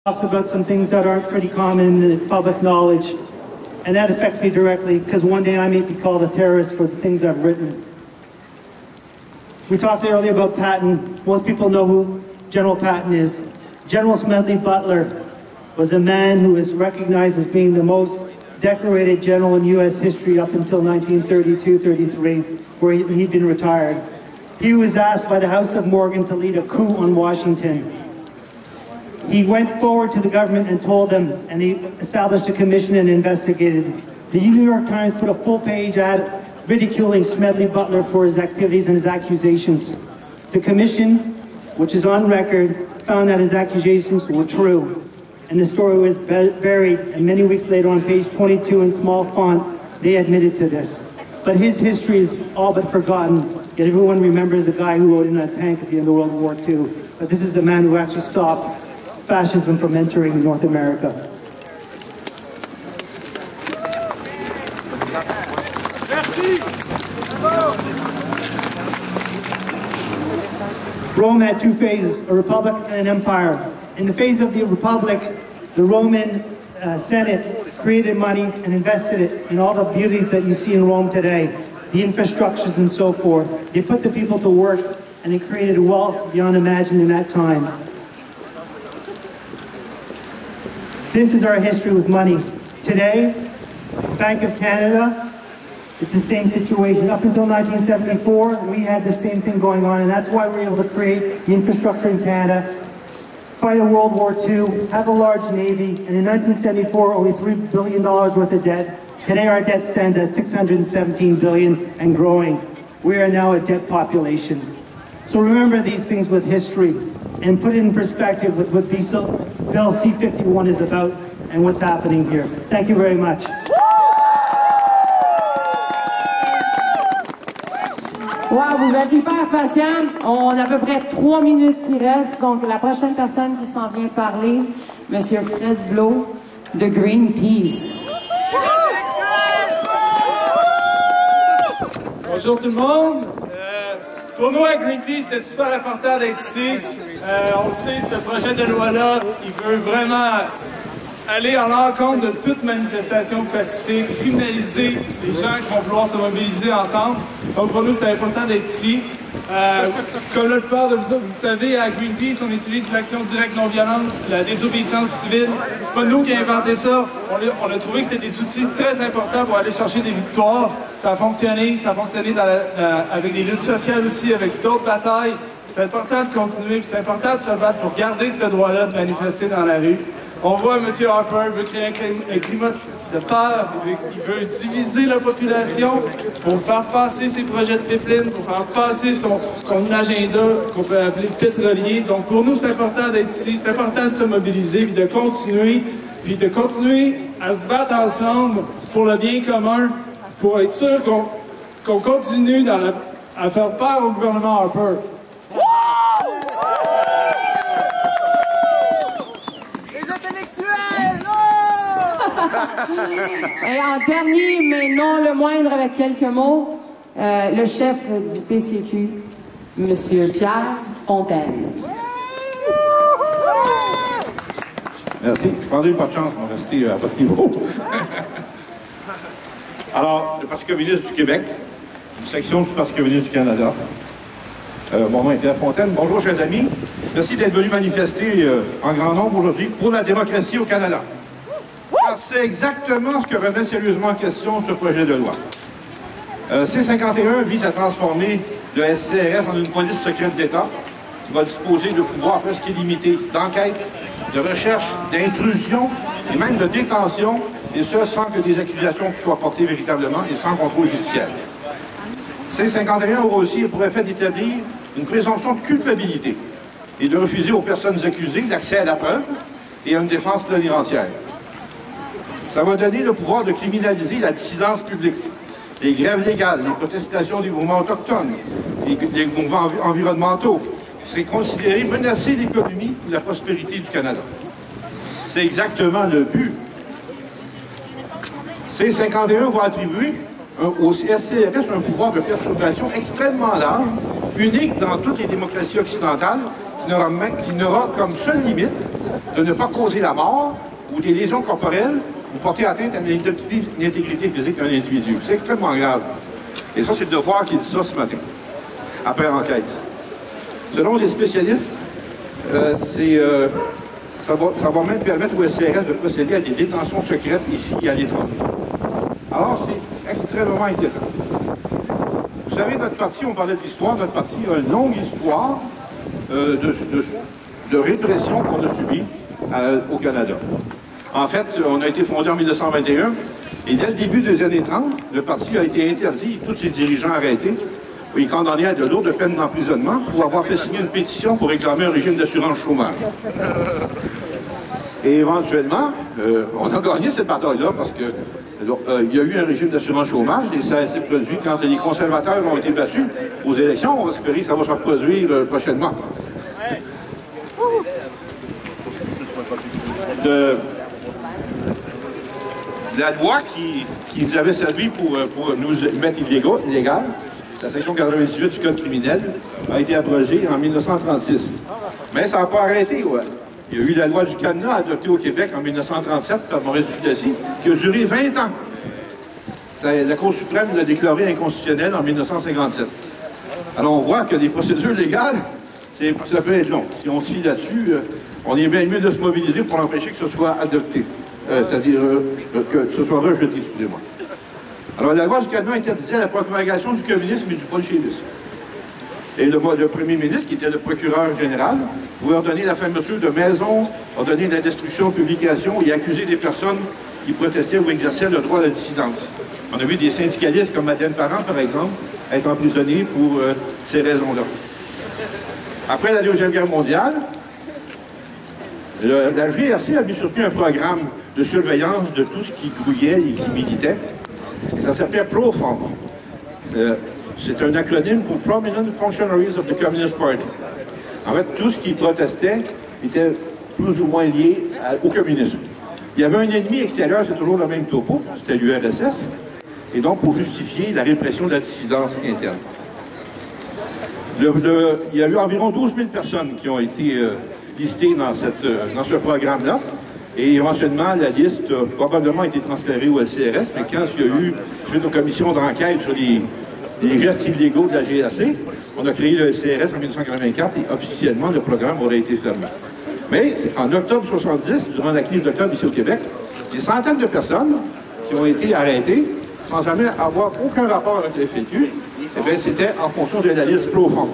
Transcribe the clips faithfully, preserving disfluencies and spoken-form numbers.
Talks about some things that aren't pretty common in public knowledge, and that affects me directly because one day I may be called a terrorist for the things I've written. We talked earlier about Patton. Most people know who General Patton is. General Smedley Butler was a man who is recognized as being the most decorated general in U S history up until nineteen thirty-two thirty-three, where he, he'd been retired. He was asked by the House of Morgan to lead a coup on Washington. He went forward to the government and told them, and he established a commission and investigated. The New York Times put a full-page ad ridiculing Smedley Butler for his activities and his accusations. The commission, which is on record, found that his accusations were true. And the story was buried, and many weeks later on page twenty-two in small font, they admitted to this. But his history is all but forgotten, yet everyone remembers the guy who rode in a tank at the end of World War Two. But this is the man who actually stopped fascism from entering North America. Rome had two phases, a republic and an empire. In the phase of the republic, the Roman uh, Senate created money and invested it in all the beauties that you see in Rome today, the infrastructures and so forth. They put the people to work and they created wealth beyond imagining in that time. This is our history with money. Today, Bank of Canada, it's the same situation. Up until nineteen seventy-four, we had the same thing going on, and that's why we were able to create the infrastructure in Canada, fight a World War Two, have a large navy, and in nineteen seventy-four, only three billion dollars worth of debt. Today, our debt stands at six hundred seventeen billion dollars and growing. We are now a debt population. So remember these things with history and put it in perspective with what Bill C fifty-one is about and what's happening here. Thank you very much. Wow, vous êtes hyper patient. On a à peu près trois minutes qui restent. Donc, la prochaine personne qui s'en vient parler, M. Fred Blow de Greenpeace. Bonjour tout le monde. Euh, pour nous, à Greenpeace, c'est super important d'être ici. Euh, on le sait, ce projet de loi-là, il veut vraiment aller en l'encontre de toute manifestation pacifique, criminaliser les gens qui vont vouloir se mobiliser ensemble. Donc pour nous, c'est important d'être ici. Euh, comme la plupart de vous, vous savez, à Greenpeace, on utilise l'action directe non violente, la désobéissance civile. C'est pas nous qui avons inventé ça. On a, on a trouvé que c'était des outils très importants pour aller chercher des victoires. Ça a fonctionné, ça a fonctionné dans la, euh, avec des luttes sociales aussi, avec d'autres batailles. C'est important de continuer, c'est important de se battre pour garder ce droit-là de manifester dans la rue. On voit M. Harper veut créer un climat de peur, il veut diviser la population pour faire passer ses projets de pipeline, pour faire passer son, son agenda qu'on peut appeler pétrolier. Donc pour nous, c'est important d'être ici, c'est important de se mobiliser, puis de continuer, puis de continuer à se battre ensemble pour le bien commun, pour être sûr qu'on qu'on continue dans la, à faire peur au gouvernement Harper. Et en dernier, mais non le moindre, avec quelques mots, euh, le chef du P C Q, M. Pierre Fontaine. Merci. Je prendrai pas de chance, on va rester à votre niveau. Alors, le Parti communiste du Québec, une section du Parti communiste du Canada. Euh, mon nom est Pierre Fontaine. Bonjour, chers amis. Merci d'être venus manifester euh, en grand nombre aujourd'hui pour la démocratie au Canada. C'est exactement ce que remet sérieusement en question ce projet de loi. Euh, C cinquante et un vise à transformer le S C R S en une police secrète d'État qui va disposer de pouvoirs presque illimités d'enquête, de recherche, d'intrusion et même de détention, et ce sans que des accusations soient portées véritablement et sans contrôle judiciaire. C cinquante et un aura aussi pour effet d'établir une présomption de culpabilité et de refuser aux personnes accusées l'accès à la preuve et à une défense plénipotentiaire. Ça va donner le pouvoir de criminaliser la dissidence publique, les grèves légales, les protestations des mouvements autochtones, les, les mouvements env environnementaux, qui seraient considérés menacer l'économie et la prospérité du Canada. C'est exactement le but. C cinquante et un va attribuer un, au S C R S un pouvoir de perturbation extrêmement large, unique dans toutes les démocraties occidentales, qui qui n'aura, qui n'aura comme seule limite de ne pas causer la mort ou des lésions corporelles ou porter atteinte à l'intégrité physique d'un individu. C'est extrêmement grave. Et ça, c'est le devoir qui dit ça ce matin, après l'enquête. Selon les spécialistes, euh, c'est, euh, ça, va, ça va même permettre au S C R S de procéder à des détentions secrètes ici et à l'étranger. Alors, c'est extrêmement inquiétant. Vous savez, notre parti, on parlait d'histoire, notre parti a une longue histoire euh, de, de, de répression qu'on a subie euh, au Canada. En fait, on a été fondé en mille neuf cent vingt et un, et dès le début des années trente, le parti a été interdit, tous ses dirigeants arrêtés, et condamnés à de lourdes peines d'emprisonnement pour avoir fait signer une pétition pour réclamer un régime d'assurance chômage. Et éventuellement, euh, on a gagné cette bataille-là parce que euh, il y a eu un régime d'assurance chômage et ça s'est produit quand les conservateurs ont été battus aux élections. On va espérer que ça va se reproduire euh, prochainement. De, la loi qui, qui nous avait servi pour, pour nous mettre illégaux, illégal, la section quatre-vingt-dix-huit du Code criminel, a été abrogée en mille neuf cent trente-six. Mais ça n'a pas arrêté, ouais. Il y a eu la loi du cadenas adoptée au Québec en mille neuf cent trente-sept par Maurice Duplessis, qui a duré vingt ans. Ça, la Cour suprême l'a déclaré inconstitutionnelle en mille neuf cent cinquante-sept. Alors on voit que des procédures légales, ça peut être long. Si on se fie là-dessus, euh, on est bien mieux de se mobiliser pour empêcher que ce soit adopté. Euh, C'est-à-dire euh, que ce soit rejeté, excusez-moi. Alors la loi du cadenas interdisait la propagation du communisme et du bolchevisme. Et le, le premier ministre, qui était le procureur général, pouvait ordonner la fermeture de maisons, ordonner la destruction, publication et accuser des personnes qui protestaient ou exerçaient le droit à la dissidence. On a vu des syndicalistes comme Madeleine Parent, par exemple, être emprisonnés pour euh, ces raisons-là. Après la Deuxième Guerre mondiale, le, la G R C a mis sur pied un programme de surveillance de tout ce qui grouillait et qui militait. Et ça s'appelait ProFund. Euh, C'est un acronyme pour Prominent Functionaries of the Communist Party. En fait, tout ce qui protestait était plus ou moins lié à, au communisme. Il y avait un ennemi extérieur, c'est toujours le même topo, c'était l'U R S S, et donc pour justifier la répression de la dissidence interne. Le, le, il y a eu environ douze mille personnes qui ont été euh, listées dans, cette, euh, dans ce programme-là, et éventuellement, la liste a probablement été transférée au L C R S, mais quand il y a eu, suite aux commissions d'enquête sur les les gestes illégaux de la G R C, on a créé le L C R S en mille neuf cent quatre-vingt-quatre et officiellement le programme aurait été fermé. Mais en octobre soixante-dix, durant la crise d'octobre ici au Québec, des centaines de personnes qui ont été arrêtées sans jamais avoir aucun rapport avec le F L Q, eh bien c'était en fonction de la liste ProFund.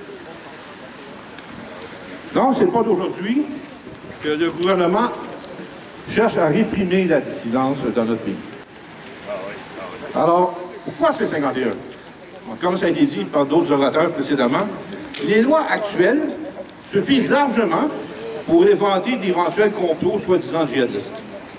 Donc c'est pas d'aujourd'hui que le gouvernement cherche à réprimer la dissidence dans notre pays. Alors, pourquoi c'est cinquante et un? Comme ça a été dit par d'autres orateurs précédemment, les lois actuelles suffisent largement pour éventer d'éventuels complots soi-disant djihadistes.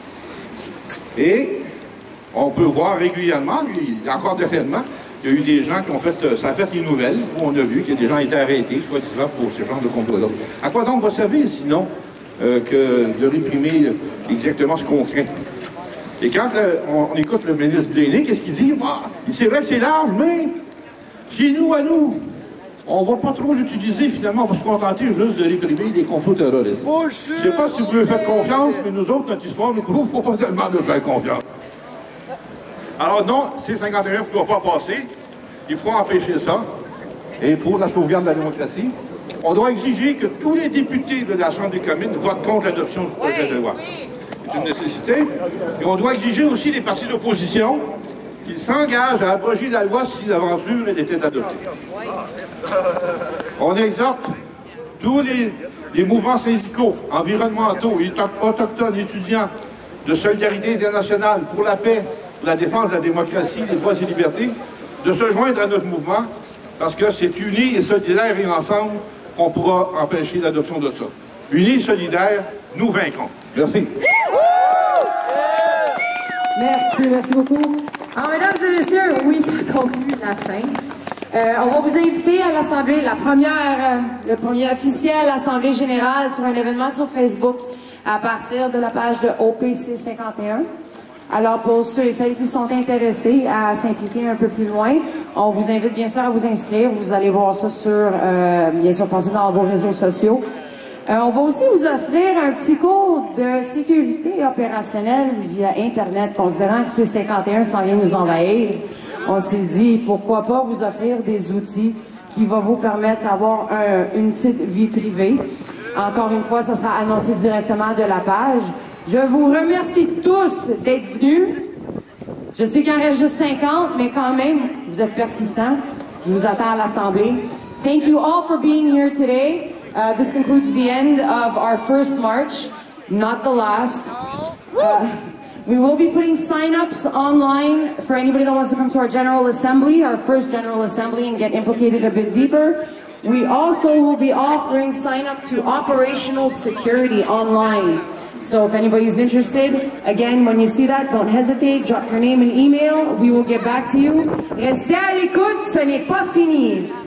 Et on peut voir régulièrement, encore dernièrement, il y a eu des gens qui ont fait, ça a fait les nouvelles, où on a vu que des gens étaient arrêtés, soi-disant, pour ce genre de complot-là. À quoi donc va servir, sinon, euh, que de réprimer exactement ce qu'on craint? Et quand euh, on, on écoute le ministre Bléné, qu'est-ce qu'il dit? Ah, c'est vrai, c'est large, mais chez nous, à nous, on ne va pas trop l'utiliser, finalement, on va se contenter juste de réprimer des complots terroristes. Je ne sais pas si vous pouvez faire confiance, mais nous autres, notre histoire nous prouve qu'il ne faut pas tellement nous faire confiance. Alors non, C cinquante et un ne doit pas passer. Il faut empêcher ça. Et pour la sauvegarde de la démocratie, on doit exiger que tous les députés de la Chambre des communes votent contre l'adoption du projet de loi. C'est une nécessité. Et on doit exiger aussi des partis d'opposition qu'ils s'engagent à abroger la loi si l'aventure elle était adoptée. On exhorte tous les, les mouvements syndicaux, environnementaux, autochtones, étudiants, de solidarité internationale pour la paix, pour la défense de la démocratie, des droits et libertés, de se joindre à notre mouvement, parce que c'est unis et solidaires et ensemble qu'on pourra empêcher l'adoption de ça. Unis et solidaires, nous vaincrons. Merci. Merci, merci beaucoup. Alors, mesdames et messieurs, oui, ça conclut la fin. Euh, on va vous inviter à l'Assemblée, la première, euh, le premier officiel Assemblée générale sur un événement sur Facebook à partir de la page de O P C cinquante et un. Alors, pour ceux et celles qui sont intéressés à s'impliquer un peu plus loin, on vous invite bien sûr à vous inscrire. Vous allez voir ça sur, euh, bien sûr, passer dans vos réseaux sociaux. Euh, on va aussi vous offrir un petit cours de sécurité opérationnelle via Internet, considérant que C cinquante et un s'en vient nous envahir. On s'est dit, pourquoi pas vous offrir des outils qui vont vous permettre d'avoir un, une petite vie privée. Encore une fois, ça sera annoncé directement de la page. Je vous remercie tous d'être venus. Je sais qu'il en reste juste cinquante, mais quand même, vous êtes persistants. Je vous attends à l'Assemblée. Thank you all for being here today. Uh, this concludes the end of our first march, not the last. Uh, we will be putting sign-ups online for anybody that wants to come to our General Assembly, our first General Assembly, and get implicated a bit deeper. We also will be offering sign-up to operational security online. So if anybody's interested, again, when you see that, don't hesitate, drop your name and email, we will get back to you. Restez à l'écoute, ce n'est pas fini.